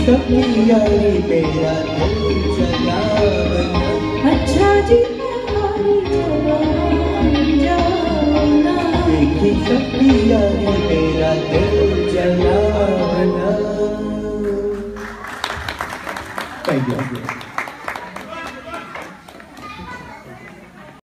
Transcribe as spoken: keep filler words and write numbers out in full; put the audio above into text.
सबकी यारी मेरा दिल जलावना। अच्छा जी तुम्हारी जवान जाना। देखी सबकी यारी मेरा दिल